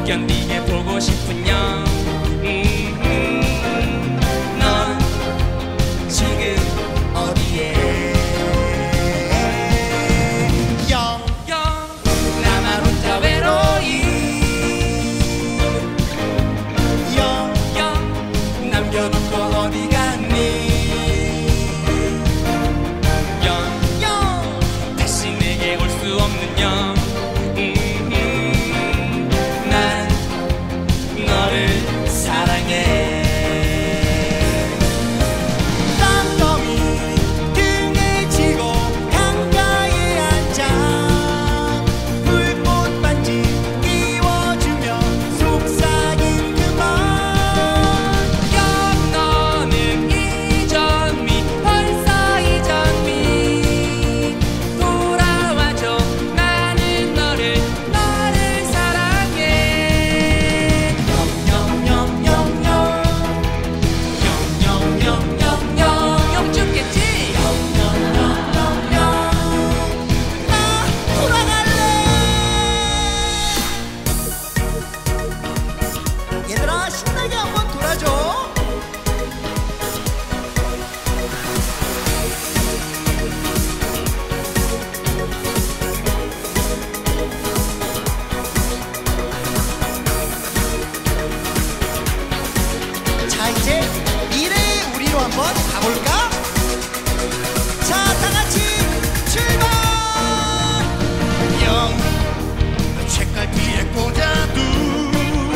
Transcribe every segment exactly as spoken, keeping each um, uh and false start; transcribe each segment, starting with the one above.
못 견디게 보고 싶은 영. 음, 음, 넌 지금 어디에? 영, 영, 나만 혼자 외로이. 영, 영, 남겨놓고 어디 갔니? 영, 영, 다시 내게 올 수 없는 영. 얘들아 신나게 한번 돌아줘. 자 이제 미래의 우리로 한번 가볼까? 자 다같이 출발! 영, 책갈피에 꽂아둔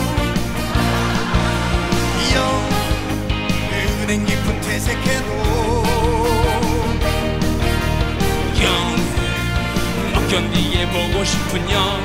은행 깊은 퇴색해도 영, 못 견디게 보고 싶은 영.